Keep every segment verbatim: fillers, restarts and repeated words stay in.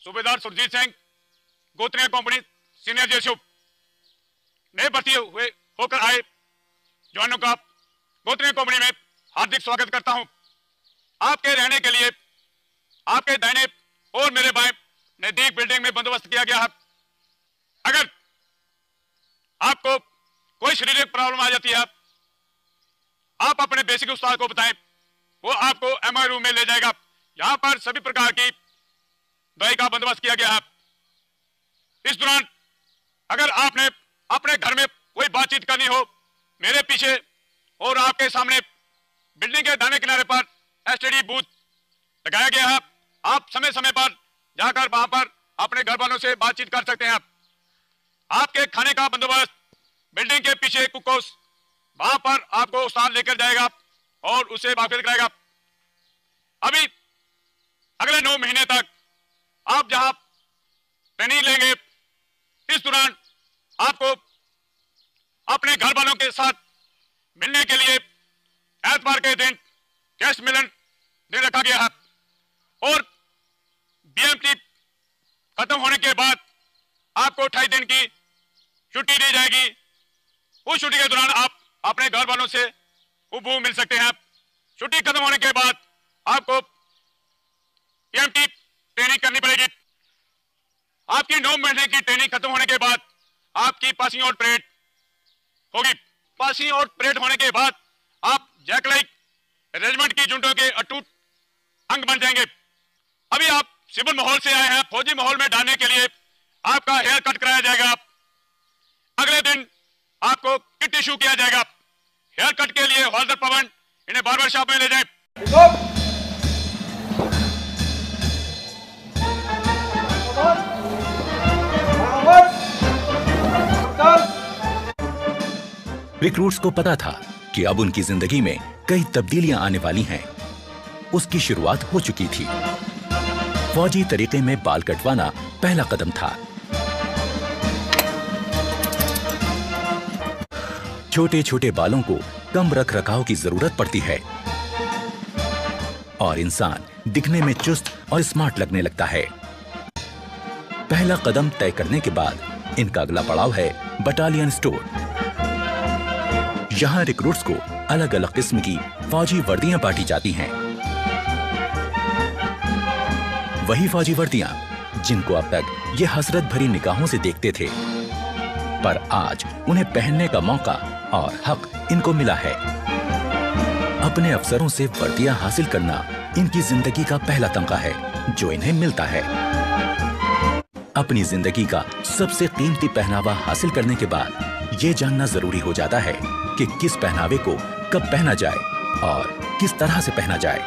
सूबेदार सुरजीत सिंह, गोत्रिया company senior जेशुप। नए भर्ती हुए होकर आए जवानों का गोत्रिया कंपनी में हार्दिक स्वागत करता हूं। आपके रहने के लिए आपके दाहिने और मेरे बाएं नजदीक बिल्डिंग में बंदोबस्त किया गया है। अगर आपको कोई शारीरिक प्रॉब्लम आ जाती है, आप अपने बेसिक उस्ताद को बताएं, वो आपको एमआई रूम में ले जाएगा। यहां पर सभी प्रकार की दवाई का बंदोबस्त किया गया है। इस दौरान अगर आपने अपने घर में कोई बातचीत करनी हो, मेरे पीछे और आपके सामने बिल्डिंग के दाहिने किनारे पर एसटीडी बूथ लगाया गया है। आप समय समय पर जाकर वहां पर अपने घर वालों से बातचीत कर सकते हैं। आपके खाने का बंदोबस्त बिल्डिंग के पीछे कुक हाउस, वहां पर आपको उस्ताद लेकर जाएगा और उसे वाकिफ कराएगा। अभी अगले नौ महीने तक आप जहां ट्रेनिंग लेंगे, इस दौरान आपको अपने घर वालों के साथ मिलने के लिए एतवार के दिन गेस्ट मिलन दिन रखा गया है और बीएमटी खत्म होने के बाद आपको अट्ठाईस दिन की छुट्टी दी जाएगी। उस छुट्टी के दौरान आप अपने घर वालों से उबू मिल सकते हैं। छुट्टी खत्म होने के बाद आपको बीएमटी ट्रेनिंग करनी पड़ेगी। आपकी नौ महीने की ट्रेनिंग खत्म होने के बाद आपकी पासिंग आउट परेड होगी। पासिंग आउट परेड होने के बाद आप जैकलाइक रेजिमेंट की जुंटों के अटूट अंग बन जाएंगे। अभी आप सिविल माहौल से आए हैं, फौजी माहौल में डालने के लिए आपका हेयर कट कराया जाएगा। अगले दिन आपको किट इशू किया जाएगा। हेयर कट के लिए हवलदार पवन इन्हें बार्बर शॉप में ले जाए। रिक्रूट्स को पता था कि अब उनकी जिंदगी में कई तब्दीलियां आने वाली हैं। उसकी शुरुआत हो चुकी थी। फौजी तरीके में बाल कटवाना पहला कदम था। छोटे छोटे बालों को कम रख रखाव की जरूरत पड़ती है और इंसान दिखने में चुस्त और स्मार्ट लगने लगता है। पहला कदम तय करने के बाद इनका अगला पड़ाव है बटालियन स्टोर। यहां रिक्रूट्स को अलग अलग किस्म की फौजी वर्दियां बांटी जाती हैं। वही फौजी वर्दियां जिनको अब तक ये हसरत भरी निगाहों से देखते थे, पर आज उन्हें पहनने का मौका और हक इनको मिला है। अपने अफसरों से वर्दियां हासिल करना इनकी जिंदगी का पहला तमगा है जो इन्हें मिलता है। अपनी जिंदगी का सबसे कीमती पहनावा हासिल करने के बाद ये जानना जरूरी हो जाता है कि किस पहनावे को कब पहना जाए और किस तरह से पहना जाए।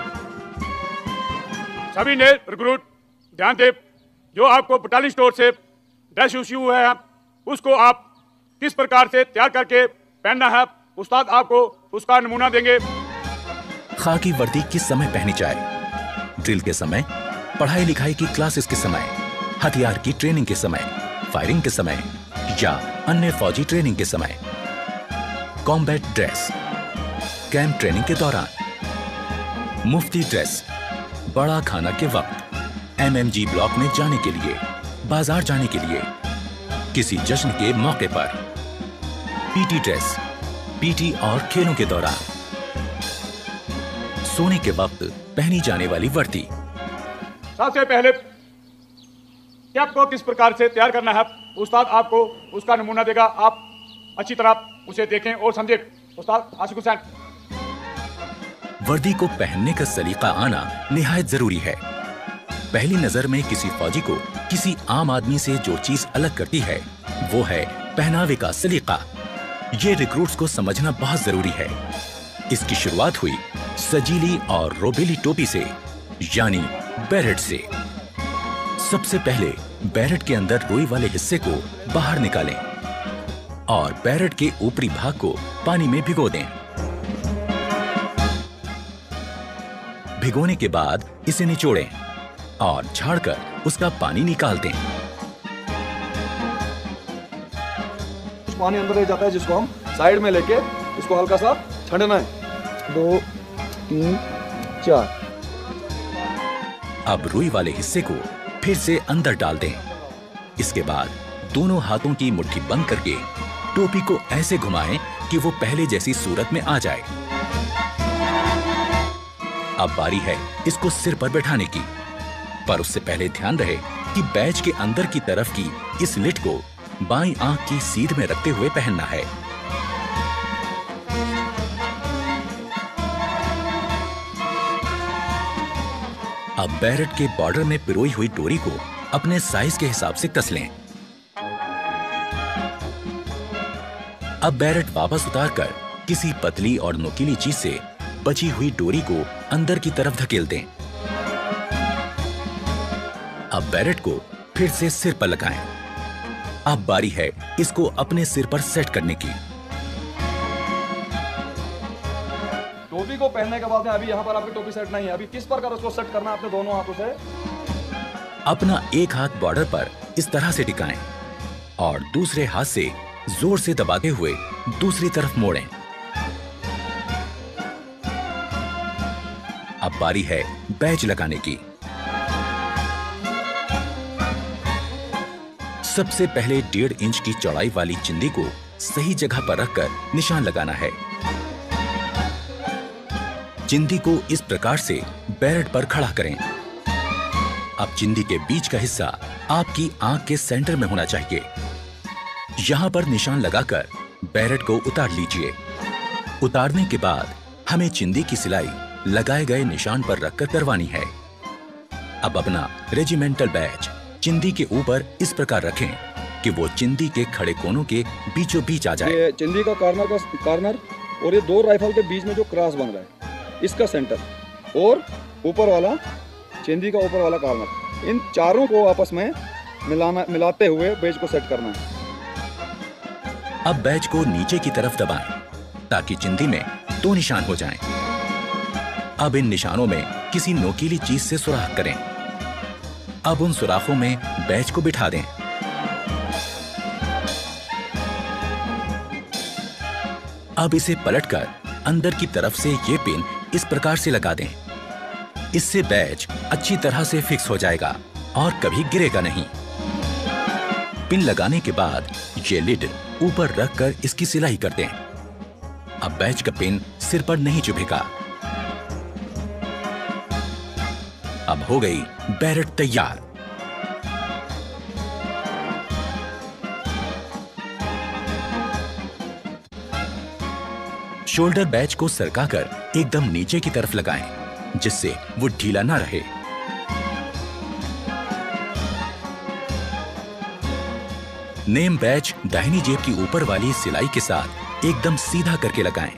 सभी ने रिक्रूट ध्यान दें, जो आपको बटालियन स्टोर से ड्रेस इश्यू हुआ है उसको आप किस प्रकार से तैयार करके पहनना है, उस्ताद आपको उसका नमूना देंगे। खाकी वर्दी किस समय पहनी जाए, ड्रिल के समय, पढ़ाई लिखाई की क्लासेस के समय, हथियार की ट्रेनिंग के समय, फायरिंग के समय या अन्य फौजी ट्रेनिंग के समय, कॉम्बैट ड्रेस, कैंप ट्रेनिंग के दौरान, मुफ्ती ड्रेस, बड़ा खाना के वक्त, एमएमजी ब्लॉक में जाने के लिए, बाजार जाने के लिए, किसी जश्न के मौके पर, पीटी ड्रेस, पीटी और खेलों के दौरान, सोने के वक्त पहनी जाने वाली वर्दी। सबसे पहले कैप को किस प्रकार से तैयार करना है, उस्ताद आपको उसका नमूना देगा। आप अच्छी तरह उसे देखें और समझें। उस्ताद आशिक हुसैन। वर्दी को पहनने का सलीका आना निहायत जरूरी है। पहली नजर में किसी फौजी को किसी आम आदमी से जो चीज अलग करती है वो है पहनावे का सलीका। ये रिक्रूट्स को समझना बहुत जरूरी है। इसकी शुरुआत हुई सजीली और रोबेली टोपी से, यानी बैरेट से। सबसे पहले बैरेट के अंदर रुई वाले हिस्से को बाहर निकालें और बैरेट के ऊपरी भाग को पानी में भिगो दें। भिगोने के बाद इसे निचोड़ें और झाड़कर उसका पानी निकाल दें। पानी अंदर रह जाता है जिसको हम साइड में लेके इसको हल्का सा छंडना है। दो तीन चार। अब रुई वाले हिस्से को फिर से अंदर डाल दें। इसके बाद दोनों हाथों की मुट्ठी बंद करके टोपी को ऐसे घुमाएं कि वो पहले जैसी सूरत में आ जाए। अब बारी है इसको सिर पर बैठाने की, पर उससे पहले ध्यान रहे कि बैच के अंदर की तरफ की इस लिट को बाईं आंख की सीध में रखते हुए पहनना है। अब बैरेट के बॉर्डर में पिरोई हुई डोरी को अपने साइज के हिसाब से कस लें। अब बैरेट वापस उतारकर किसी पतली और नुकीली चीज से बची हुई डोरी को अंदर की तरफ धकेल दें। अब बैरेट को फिर से सिर पर लगाएं। अब बारी है इसको अपने सिर पर सेट करने की। टोपी को पहनने के बाद में अभी यहाँ पर आपकी टोपी सेट नहीं है। अभी किस प्रकार उसको सेट करना है अपने दोनों हाथों से। अपना एक हाथ बॉर्डर पर इस तरह से टिकाएं और दूसरे हाथ से जोर से दबाते हुए दूसरी तरफ मोड़ें। अब बारी है बैज लगाने की। सबसे पहले डेढ़ इंच की चौड़ाई वाली चिंदी को सही जगह पर रखकर निशान लगाना है। चिंदी को इस प्रकार से बैरेट पर खड़ा करें। अब चिंदी के बीच का हिस्सा आपकी आंख के सेंटर में होना चाहिए। यहां पर निशान लगाकर बैरेट को उतार लीजिए। उतारने के बाद हमें चिंदी की सिलाई लगाए गए निशान पर रखकर करवानी है। अब अपना रेजिमेंटल बैज चिंदी के ऊपर इस प्रकार रखें कि वो चिंदी के खड़े कोनों के बीचों बीच आ जाए। ये चिंदी का कार्नर का कार्नर और ये दो राइफल के बीच में जो क्रॉस बन रहा है इसका सेंटर और ऊपर वाला चिंदी का ऊपर वाला कार्नर, इन चारों को आपस में मिलाना मिलाते हुए बैज को सेट करना है। अब बैज को नीचे की तरफ दबाएं ताकि चिंदी में दो निशान हो जाएं। अब इन निशानों में किसी नोकीली चीज से सुराख करें। अब उन सुराखों में बैज को बिठा दें। अब इसे पलटकर अंदर की तरफ से ये पिन इस प्रकार से लगा दें। इससे बैज अच्छी तरह से फिक्स हो जाएगा और कभी गिरेगा नहीं। पिन लगाने के बाद ये लिड ऊपर रखकर इसकी सिलाई कर दें। अब बैज का पिन सिर पर नहीं चुभेगा। अब हो गई बैरेट तैयार। शोल्डर बैज को सरकाकर एकदम नीचे की तरफ लगाएं, जिससे वो ढीला ना रहे। नेम बैज दाहिनी जेब की ऊपर वाली सिलाई के साथ एकदम सीधा करके लगाएं।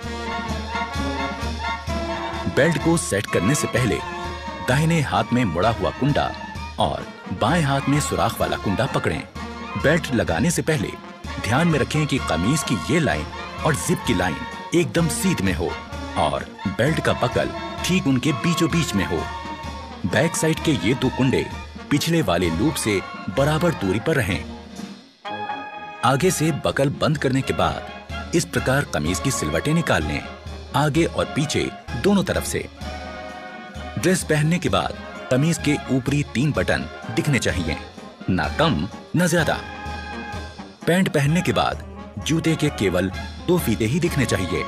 बेल्ट को सेट करने से पहले दाहिने हाथ में मुड़ा हुआ कुंडा और बाएं हाथ में सुराख वाला कुंडा पकड़ें। बेल्ट लगाने से पहले ध्यान में रखें कि कमीज की ये लाइन और जिप की लाइन एकदम सीध में हो और बेल्ट का बकल ठीक उनके बीचों बीच में हो। बैक साइड के ये दो कुंडे पिछले वाले लूप से बराबर दूरी पर रहें। आगे से बकल बंद करने के बाद इस प्रकार कमीज की सिलवटें निकाल लें, आगे और पीछे दोनों तरफ से। ड्रेस पहनने के बाद कमीज के ऊपरी तीन बटन दिखने चाहिए, ना कम ना ज्यादा। पैंट पहनने के बाद जूते के केवल दो फीते ही दिखने चाहिए।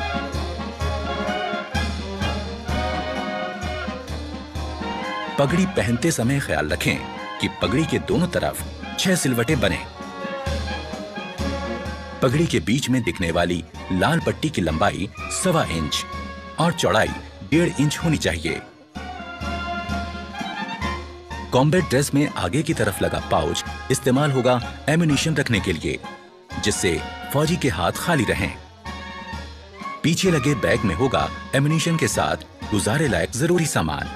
पगड़ी पहनते समय ख्याल रखें कि पगड़ी के दोनों तरफ छह सिलवटें बने। पगड़ी के बीच में दिखने वाली लाल पट्टी की लंबाई सवा इंच और चौड़ाई डेढ़ इंच होनी चाहिए। कॉम्बैट ड्रेस में आगे की तरफ लगा पाउच इस्तेमाल होगा एम्यूनिशन रखने के लिए, जिससे फौजी के हाथ खाली रहें। पीछे लगे बैग में होगा एम्यूनिशन के साथ गुजारे लायक जरूरी सामान।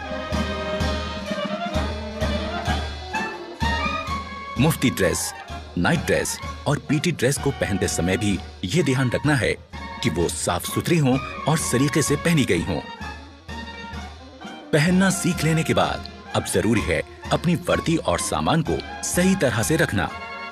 मुफ्ती ड्रेस, नाइट ड्रेस और पीटी ड्रेस को पहनते समय भी ये ध्यान रखना है कि वो साफ सुथरी हों और सलीके से पहनी गई हों। पहनना सीख लेने के बाद अब जरूरी है अपनी वर्दी और सामान को सही तरह से रखना।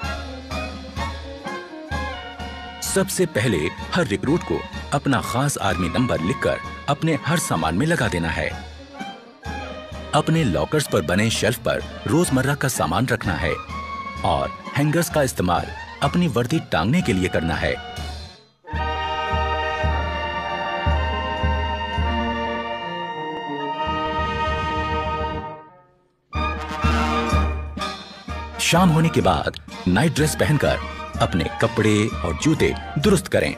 सबसे पहले हर रिक्रूट को अपना खास आर्मी नंबर लिखकर अपने हर सामान में लगा देना है। अपने लॉकर्स पर बने शेल्फ पर रोजमर्रा का सामान रखना है और हैंगर्स का इस्तेमाल अपनी वर्दी टांगने के लिए करना है। शाम होने के बाद नाइट ड्रेस पहनकर अपने कपड़े और जूते दुरुस्त करें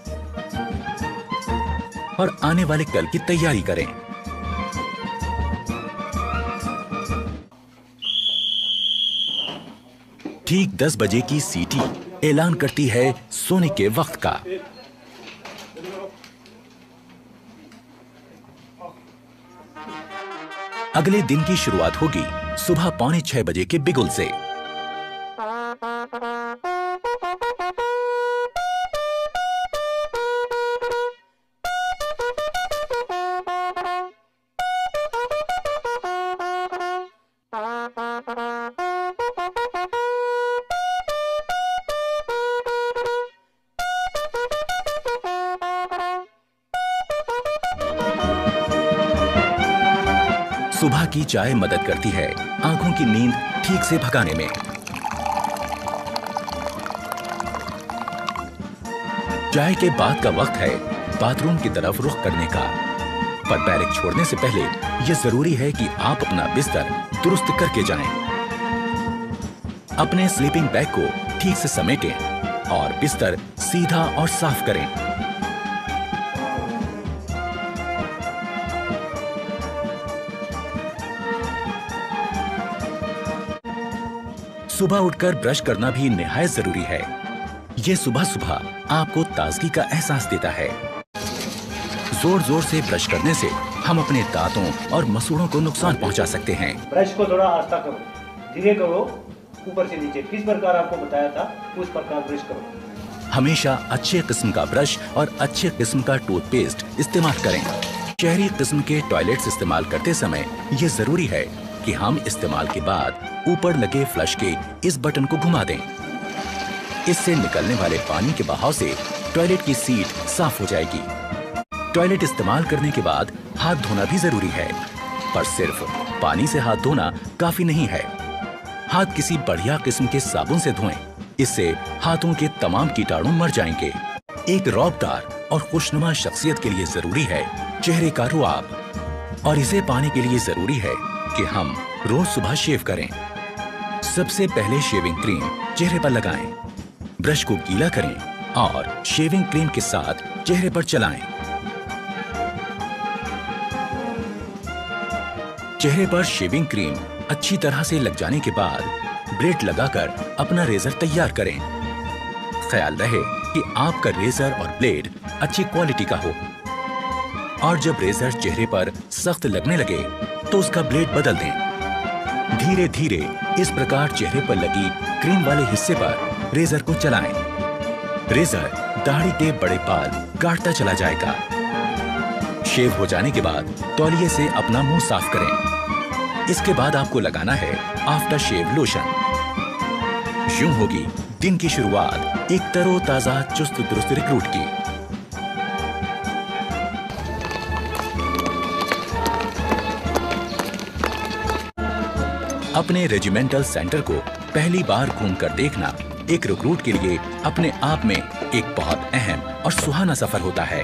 और आने वाले कल की तैयारी करें। ठीक दस बजे की सीटी ऐलान करती है सोने के वक्त का। अगले दिन की शुरुआत होगी सुबह पौने छह बजे के बिगुल से। सुबह की चाय मदद करती है आंखों की नींद ठीक से भगाने में। चाय के बाद का वक्त है बाथरूम की तरफ रुख करने का, पर बैरक छोड़ने से पहले यह जरूरी है कि आप अपना बिस्तर दुरुस्त करके जाएं। अपने स्लीपिंग बैग को ठीक से समेटें और बिस्तर सीधा और साफ करें। सुबह उठकर ब्रश करना भी निहायत जरूरी है। ये सुबह सुबह आपको ताजगी का एहसास देता है। जोर जोर से ब्रश करने से हम अपने दांतों और मसूड़ों को नुकसान पहुंचा सकते हैं। ब्रश को थोड़ा आस्था करो, धीरे करो, ऊपर से नीचे किस प्रकार आपको बताया था उस प्रकार ब्रश करो। हमेशा अच्छे किस्म का ब्रश और अच्छे किस्म का टूथपेस्ट इस्तेमाल करें। शहरी किस्म के टॉयलेट्स इस्तेमाल करते समय ये जरूरी है कि हम इस्तेमाल के बाद ऊपर लगे फ्लश के इस बटन को घुमा दें। इससे निकलने वाले पानी के बहाव से टॉयलेट की सीट साफ हो जाएगी। टॉयलेट इस्तेमाल करने के बाद हाथ धोना भी जरूरी है, पर सिर्फ पानी से हाथ धोना काफी नहीं है। हाथ किसी बढ़िया किस्म के साबुन से धोएं, इससे हाथों के तमाम कीटाणु मर जाएंगे। एक रौबदार और खुशनुमा शख्सियत के लिए जरूरी है चेहरे का रुआब, और इसे पाने के लिए जरूरी है कि हम रोज सुबह शेव करें। सबसे पहले शेविंग क्रीम चेहरे पर लगाएं, ब्रश को गीला करें और शेविंग क्रीम के साथ चेहरे पर चलाएं। चेहरे पर शेविंग क्रीम अच्छी तरह से लग जाने के बाद ब्लेड लगाकर अपना रेजर तैयार करें। ख्याल रहे कि आपका रेजर और ब्लेड अच्छी क्वालिटी का हो, और जब रेजर चेहरे पर सख्त लगने लगे तो उसका ब्लेड बदल दें। धीरे धीरे इस प्रकार चेहरे पर लगी क्रीम वाले हिस्से पर रेजर को चलाएं। रेजर दाढ़ी के बड़े बाल काटता चला जाएगा। शेव हो जाने के बाद तौलिए से अपना मुंह साफ करें। इसके बाद आपको लगाना है आफ्टर शेव लोशन। यूं होगी दिन की शुरुआत एक तरोताजा चुस्त दुरुस्त रिक्रूट की। अपने रेजिमेंटल सेंटर को पहली बार घूमकर देखना एक रिक्रूट के लिए अपने आप में एक बहुत अहम और सुहाना सफर होता है।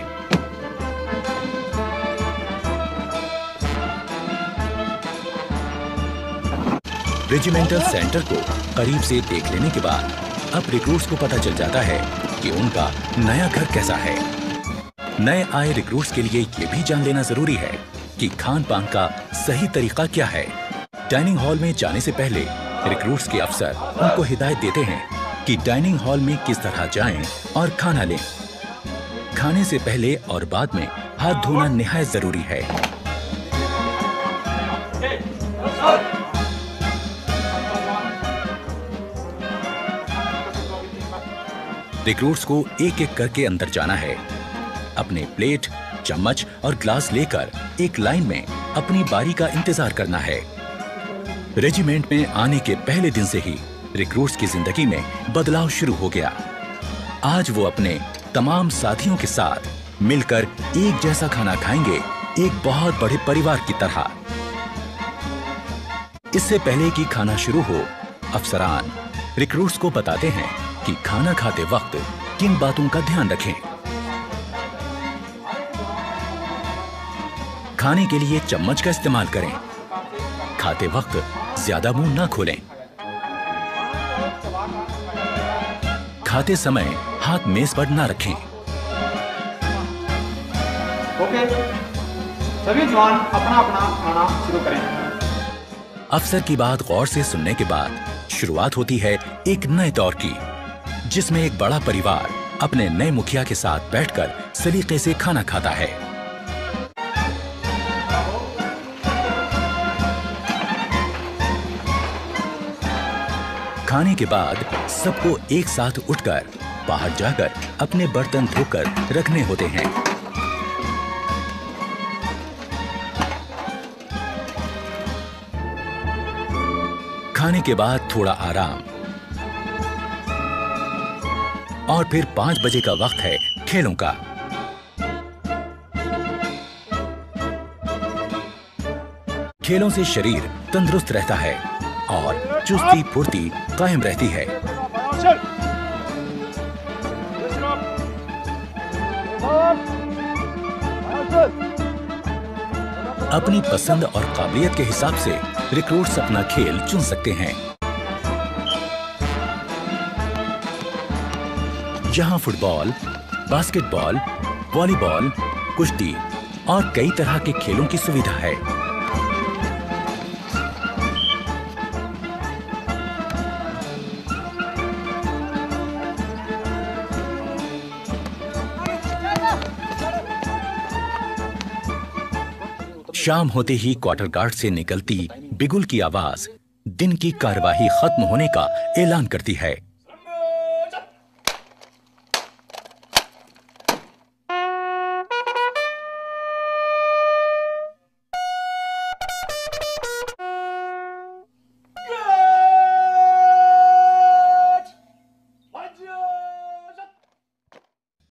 रेजिमेंटल सेंटर को करीब से देख लेने के बाद अब रिक्रूट्स को पता चल जाता है कि उनका नया घर कैसा है। नए आए रिक्रूट्स के लिए ये भी जान लेना जरूरी है कि खान पान का सही तरीका क्या है। डाइनिंग हॉल में जाने से पहले रिक्रूट्स के अफसर उनको हिदायत देते हैं कि डाइनिंग हॉल में किस तरह जाएं और खाना लें। खाने से पहले और बाद में हाथ धोना निहायत जरूरी है। रिक्रूट्स को एक एक करके अंदर जाना है। अपने प्लेट, चम्मच और ग्लास लेकर एक लाइन में अपनी बारी का इंतजार करना है। रेजिमेंट में आने के पहले दिन से ही रिक्रूट्स की जिंदगी में बदलाव शुरू हो गया। आज वो अपने तमाम साथियों के साथ मिलकर एक जैसा खाना खाएंगे, एक बहुत बड़े परिवार की तरह। इससे पहले कि खाना शुरू हो, अफसरान रिक्रूट्स को बताते हैं कि खाना खाते वक्त किन बातों का ध्यान रखें। खाने के लिए चम्मच का इस्तेमाल करें। खाते वक्त ज्यादा मुंह ना खोलें। खाते समय हाथ मेज पर ना रखें। ओके, सभी जवान अपना अपना खाना शुरू करें। अफसर की बात गौर से सुनने के बाद शुरुआत होती है एक नए दौर की, जिसमें एक बड़ा परिवार अपने नए मुखिया के साथ बैठकर सलीके से खाना खाता है। खाने के बाद सबको एक साथ उठकर बाहर जाकर अपने बर्तन धोकर रखने होते हैं। खाने के बाद थोड़ा आराम और फिर पांच बजे का वक्त है खेलों का। खेलों से शरीर तंदुरुस्त रहता है और चुस्ती फुर्ती कायम रहती है। अपनी पसंद और काबिलियत के हिसाब से रिक्रूट्स अपना खेल चुन सकते हैं। यहाँ फुटबॉल, बास्केटबॉल, वॉलीबॉल, कुश्ती और कई तरह के खेलों की सुविधा है। शाम होते ही क्वार्टर गार्ड से निकलती बिगुल की आवाज दिन की कार्यवाही खत्म होने का ऐलान करती है।